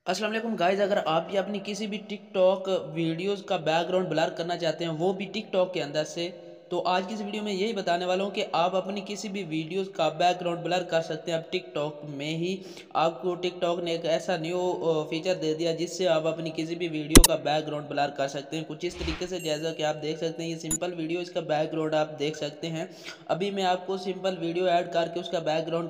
अस्सलाम वालेकुम गाइस, अगर आप भी अपनी किसी भी टिकटॉक वीडियोस का बैकग्राउंड ब्लर करना चाहते हैं वो भी टिकटॉक के अंदर से, तो आज की इस वीडियो में यही बताने वाला हूं कि आप अपनी किसी भी वीडियोस का बैकग्राउंड ब्लर कर सकते हैं। अब टिकटॉक में ही आपको टिकटॉक ने एक ऐसा न्यू फीचर दे दिया जिससे आप अपनी किसी भी वीडियो का बैकग्राउंड ब्लर कर सकते हैं कुछ इस तरीके से, जैसा कि आप देख सकते हैं। ये सिंपल वीडियो, इसका बैकग्राउंड आप देख सकते हैं। अभी मैं आपको सिंपल वीडियो ऐड करके उसका बैकग्राउंड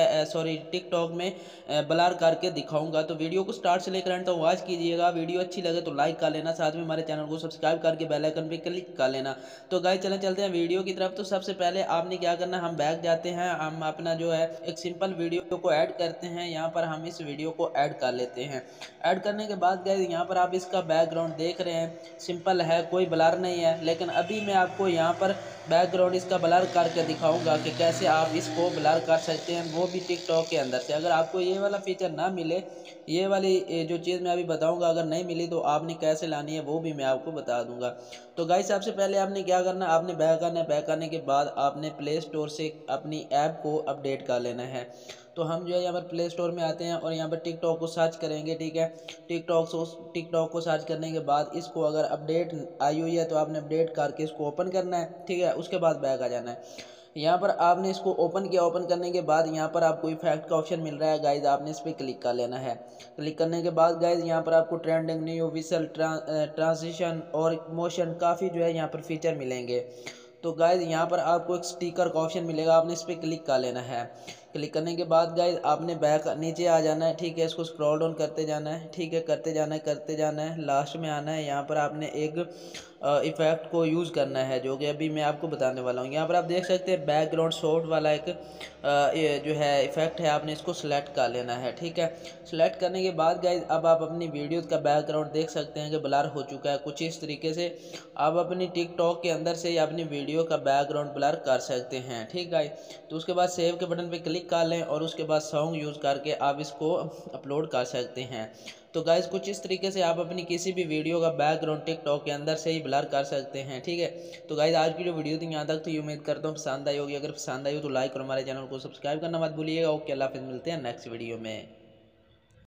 टिकटॉक में ब्लर करके दिखाऊंगा। तो वीडियो को स्टार्ट से लेकर एंड तक वॉच कीजिएगा। वीडियो अच्छी लगे तो लाइक कर लेना, साथ में हमारे चैनल को सब्सक्राइब करके बेल आइकन पे क्लिक कर लेना। तो गाइस चलते हैं वीडियो की तरफ। तो सबसे पहले आपने क्या करना, हम बैक जाते हैं, हम अपना जो है एक सिंपल वीडियो को ऐड करते हैं। यहाँ पर हम इस वीडियो को ऐड कर लेते हैं। ऐड करने के बाद गाइस यहाँ पर आप इसका बैकग्राउंड देख रहे हैं, सिंपल है, कोई ब्लर नहीं है। लेकिन अभी मैं आपको यहाँ पर बैकग्राउंड इसका ब्लर करके दिखाऊंगा कि कैसे आप इसको ब्लर कर सकते हैं, वो भी टिकटॉक के अंदर से। अगर आपको ये वाला फीचर ना मिले, ये वाली जो चीज़ मैं अभी बताऊंगा, अगर नहीं मिली तो आपने कैसे लानी है वो भी मैं आपको बता दूंगा। तो गाइस सबसे पहले आपने क्या करना, आपने बैक आना है। बैक आने के बाद आपने प्ले स्टोर से अपनी ऐप को अपडेट कर लेना है। तो हम जो है यहाँ पर प्ले स्टोर में आते हैं और यहाँ पर टिकटॉक को सर्च करेंगे, ठीक है। टिकटॉक को सर्च करने के बाद इसको अगर अपडेट आई हुई है तो आपने अपडेट करके इसको ओपन करना है, ठीक है। उसके बाद बैक आ जाना है। यहाँ पर आपने इसको ओपन किया। ओपन करने के बाद यहाँ पर आपको इफेक्ट का ऑप्शन मिल रहा है गाइज, आपने इस पर क्लिक कर लेना है। क्लिक करने के बाद गाइज यहाँ पर आपको ट्रेंडिंग, न्यू, विजुअल, ट्रांजिशन और मोशन, काफ़ी जो है यहाँ पर फीचर मिलेंगे। तो गाइज यहाँ पर आपको एक स्टिकर का ऑप्शन मिलेगा, आपने इस पर क्लिक कर लेना है। क्लिक करने के बाद गाइज आपने बैक नीचे आ जाना है, ठीक है। इसको स्क्रॉल डाउन करते जाना है, ठीक है, करते जाना है, लास्ट में आना है। यहाँ पर आपने एक इफ़ेक्ट को यूज़ करना है जो कि अभी मैं आपको बताने वाला हूँ। यहाँ पर आप देख सकते हैं बैकग्राउंड शॉट वाला एक ये जो है इफ़ेक्ट है, आपने इसको सिलेक्ट कर लेना है, ठीक है। सिलेक्ट करने के बाद गाइज अब आप अपनी वीडियोज़ का बैकग्राउंड देख सकते हैं कि ब्लर हो चुका है। कुछ इस तरीके से आप अपनी टिकटॉक के अंदर से ही अपनी वीडियो का बैकग्राउंड ब्लर कर सकते हैं, ठीक है। तो उसके बाद सेव के बटन पे क्लिक कर लें और उसके बाद सॉन्ग यूज़ करके आप इसको अपलोड कर सकते हैं। तो गाइज कुछ इस तरीके से आप अपनी किसी भी वीडियो का बैकग्राउंड टिकटॉक के अंदर से ही ब्लर कर सकते हैं, ठीक है। तो गाइज आज की जो वीडियो थी यहाँ तक, तो ये उम्मीद करता हूँ पसंद आई होगी। अगर पसंद आई हो तो लाइक और हमारे चैनल को सब्सक्राइब करना मत भूलिएगा। ओके, अल्लाह हाफिज़, मिलते हैं नेक्स्ट वीडियो में।